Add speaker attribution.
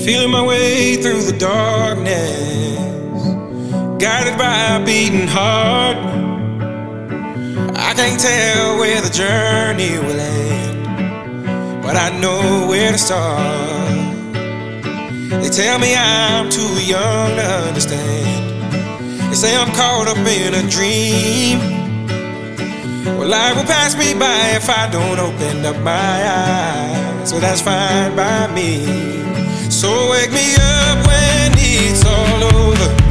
Speaker 1: Feeling my way through the darkness, guided by a beating heart. I can't tell where the journey will end, but I know where to start. They tell me I'm too young to understand. They say I'm caught up in a dream. Well, life will pass me by if I don't open up my eyes, so that's fine by me. So wake me up when it's all over.